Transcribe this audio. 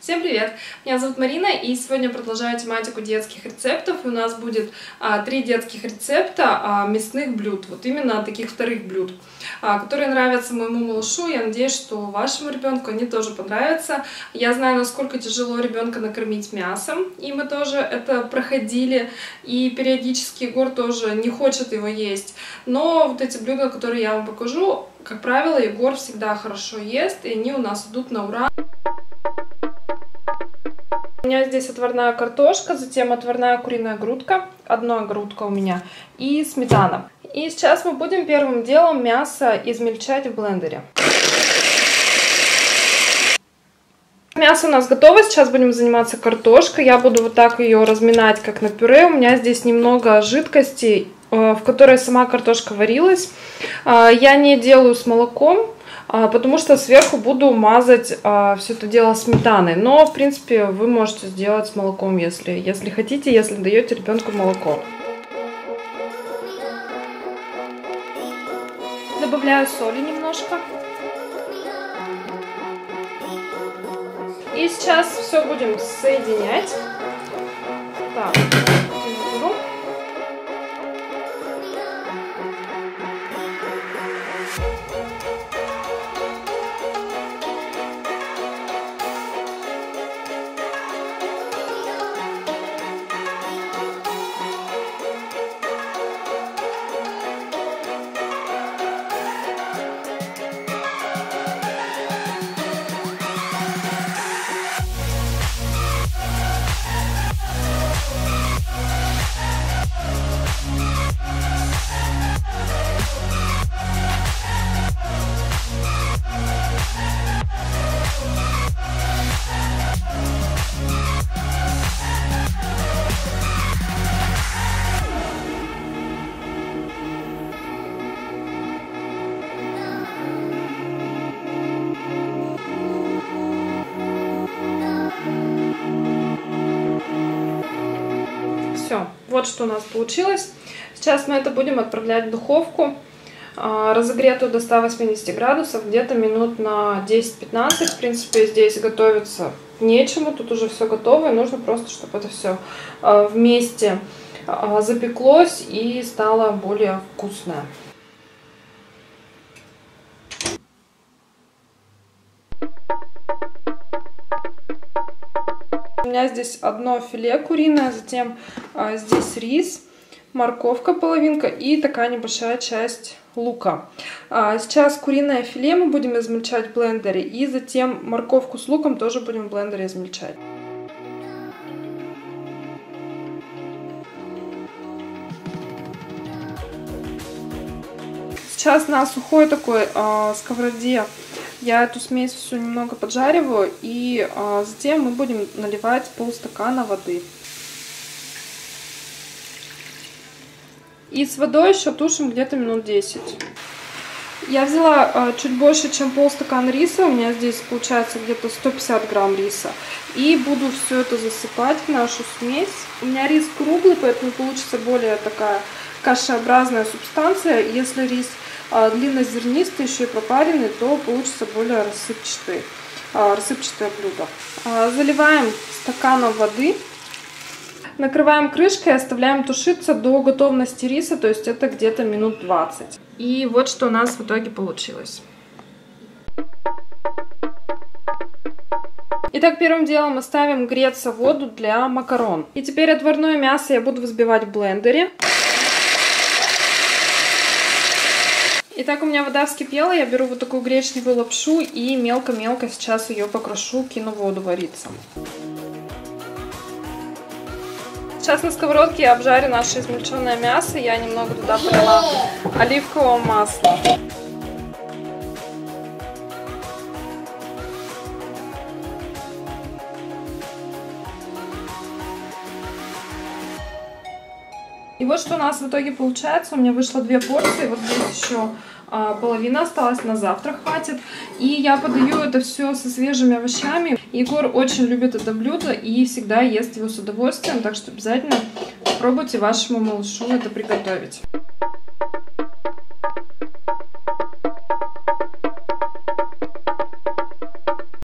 Всем привет! Меня зовут Марина, и сегодня продолжаю тематику детских рецептов. И у нас будет 3 детских рецепта мясных блюд, вот именно таких вторых блюд, которые нравятся моему малышу. Я надеюсь, что вашему ребенку они тоже понравятся. Я знаю, насколько тяжело ребенка накормить мясом, и мы тоже это проходили. И периодически Егор тоже не хочет его есть. Но вот эти блюда, которые я вам покажу, как правило, Егор всегда хорошо ест, и они у нас идут на ура. У меня здесь отварная картошка, затем отварная куриная грудка, одна грудка у меня, и сметана. И сейчас мы будем первым делом мясо измельчать в блендере. Мясо у нас готово, сейчас будем заниматься картошкой. Я буду вот так ее разминать, как на пюре. У меня здесь немного жидкости, в которой сама картошка варилась. Я не делаю с молоком, потому что сверху буду мазать все это дело сметаной. Но, в принципе, вы можете сделать с молоком, если хотите, если даете ребенку молоко. Добавляю соли немножко. И сейчас все будем соединять. Так, беру. Все, вот что у нас получилось. Сейчас мы это будем отправлять в духовку, разогретую до 180 градусов, где-то минут на 10-15. В принципе, здесь готовиться нечему, тут уже все готово, и нужно просто, чтобы это все вместе запеклось и стало более вкусное. У меня здесь одно филе куриное, затем здесь рис, морковка половинка и такая небольшая часть лука. Сейчас куриное филе мы будем измельчать в блендере, и затем морковку с луком тоже будем в блендере измельчать. Сейчас на сухой такой сковороде я эту смесь всю немного поджариваю, и затем мы будем наливать полстакана воды. И с водой еще тушим где-то минут 10. Я взяла чуть больше, чем полстакана риса, у меня здесь получается где-то 150 грамм риса. И буду все это засыпать в нашу смесь. У меня рис круглый, поэтому получится более такая кашеобразная субстанция. Если рис длиннозернистый, еще и пропаренный, то получится более рассыпчатое блюдо. Заливаем стаканом воды, накрываем крышкой и оставляем тушиться до готовности риса, то есть это где-то минут 20. И вот что у нас в итоге получилось. Итак, первым делом мы ставим греться воду для макарон. И теперь отварное мясо я буду взбивать в блендере. Итак, у меня вода вскипела, я беру вот такую гречневую лапшу и мелко-мелко сейчас ее покрошу, кину в воду вариться. Сейчас на сковородке я обжарю наше измельченное мясо, я немного туда полила оливкового масла. И вот что у нас в итоге получается. У меня вышло 2 порции. Вот здесь еще половина осталась, на завтрак хватит. И я подаю это все со свежими овощами. Егор очень любит это блюдо и всегда ест его с удовольствием. Так что обязательно попробуйте вашему малышу это приготовить.